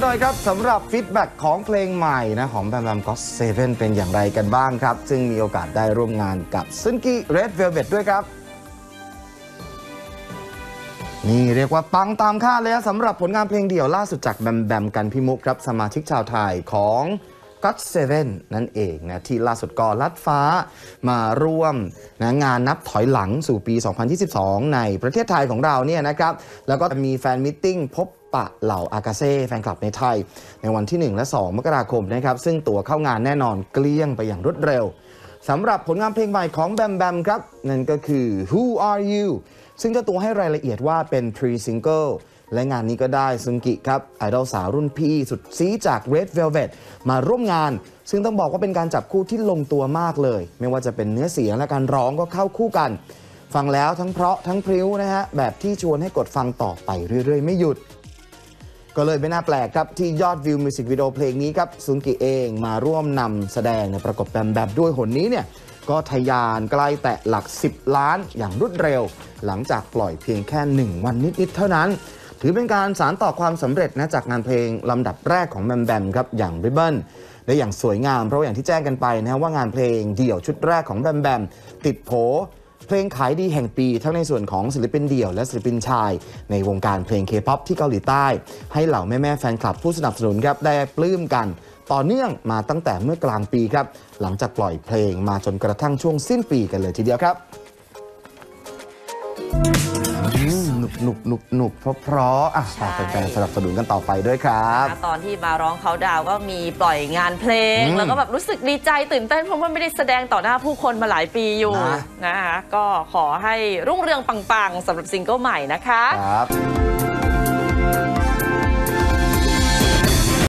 เลยครับสำหรับฟีดแบ็กของเพลงใหม่นะของแบมแบมก็อตเซเว่นเป็นอย่างไรกันบ้างครับซึ่งมีโอกาสได้ร่วมงานกับซึนกิเรดเวลเวทด้วยครับนี่เรียกว่าปังตามคาดเลยสำหรับผลงานเพลงเดี่ยวล่าสุดจากแบมแบมกันพิมุกครับสมาชิกชาวไทยของก็อตเซเว่นนั่นเองนะที่ล่าสุดก็ลัดฟ้ามาร่วมนะงานนับถอยหลังสู่ปี 2022 ในประเทศไทยของเราเนี่ยนะครับแล้วก็มีแฟนมิทติ้งพบปะเหล่าอากาเซ่แฟนคลับในไทยในวันที่ 1 และ 2 มกราคมนะครับซึ่งตั๋วเข้างานแน่นอนเกลี้ยงไปอย่างรวดเร็วสำหรับผลงานเพลงใหม่ของแบมแบมครับนั่นก็คือ Who Are You ซึ่งเจ้าตัวให้รายละเอียดว่าเป็น pre-single และงานนี้ก็ได้ซึงกิครับไอดอลสาวรุ่นพี่สุดซีจาก Red Velvet มาร่วมงานซึ่งต้องบอกว่าเป็นการจับคู่ที่ลงตัวมากเลยไม่ว่าจะเป็นเนื้อเสียงและการร้องก็เข้าคู่กันฟังแล้วทั้งเพราะทั้งพริ้วนะฮะแบบที่ชวนให้กดฟังต่อไปเรื่อยๆไม่หยุดก็เลยไม่น่าแปลกครับที่ยอดวิวมิวสิกวิดีโอเพลงนี้ครับซึงกิเองมาร่วมนำแสดงในประกบแบมแบมด้วยหนนี้เนี่ยก็ทะยานใกล้แตะหลัก10 ล้านอย่างรวดเร็วหลังจากปล่อยเพียงแค่1 วันนิดๆเท่านั้นถือเป็นการสานต่อความสำเร็จนะจากงานเพลงลำดับแรกของแบมแบมครับอย่าง Ribbon ได้อย่างสวยงามเพราะอย่างที่แจ้งกันไปนะว่างานเพลงเดี่ยวชุดแรกของแบมแบมติดโผเพลงขายดีแห่งปีทั้งในส่วนของศิลปินเดี่ยวและศิลปินชายในวงการเพลง K-POP ที่เกาหลีใต้ให้เหล่าแม่ๆแฟนคลับผู้สนับสนุนครับได้ปลื้มกันต่อเนื่องมาตั้งแต่เมื่อกลางปีครับหลังจากปล่อยเพลงมาจนกระทั่งช่วงสิ้นปีกันเลยทีเดียวครับหนุบเพราะฝากแฟนๆสนับสนุนกันต่อไปด้วยครับตอนที่มาร้องเขาดาวก็มีปล่อยงานเพลงแล้วก็แบบรู้สึกดีใจตื่นเต้นเพราะว่าไม่ได้แสดงต่อหน้าผู้คนมาหลายปีอยู่นะคะก็ขอให้รุ่งเรืองปังๆสำหรับซิงเกิลใหม่นะคะครับ